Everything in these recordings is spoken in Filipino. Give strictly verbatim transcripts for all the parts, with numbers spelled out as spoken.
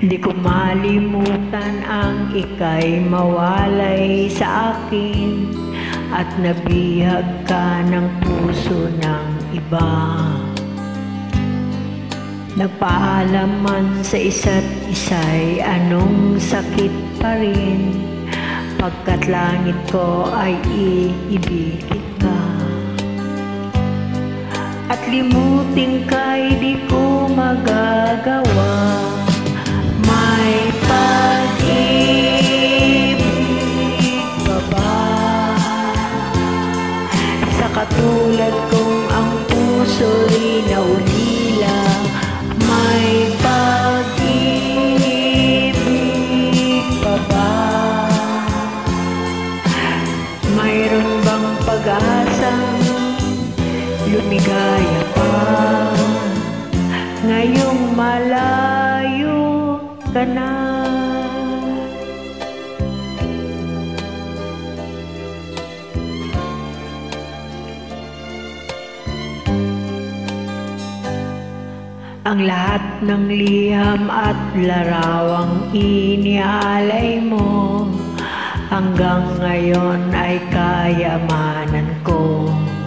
Di ko malimutan ang ika'y mawalay sa akin at nabihag ka ng puso ng iba. Nagpaalaman sa isa't isa'y anong sakit pa rin, pagkat langit ko ay iibigin ka. At limutin ka'y di ko magagawa. May pag-ibig pa ba sa katulad kong ang puso'y naulila? May pag-ibig pa ba? Mayroon bang pag-asang lumigaya pa ngayong malayo ka na? Ang lahat ng liham at larawang inialay mo hanggang ngayon ay kayamanan ko.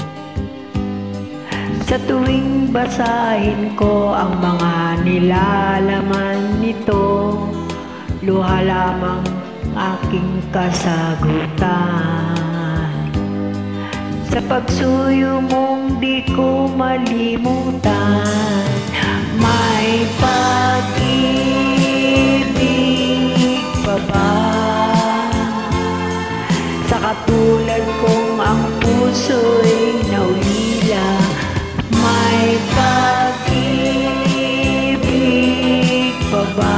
Sa tuwing basahin ko ang mga nilalaman nito, luha lamang aking kasagutan. Sa pagsuyo mong di ko malimutan, may pag-ibig pa ba sa katulad kong ang puso'y naulila? May pag-ibig pa ba?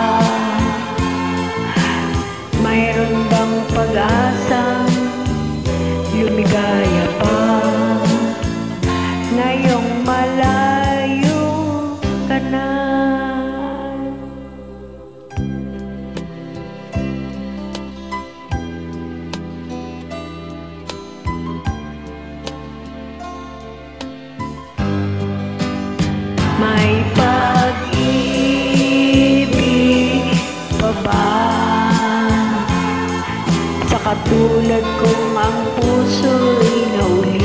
Mayroon bang pag-asang lumigaya pa ngayong malayo ka na? May pag-ibig pa ba sa katulad kong ang puso'y nauli?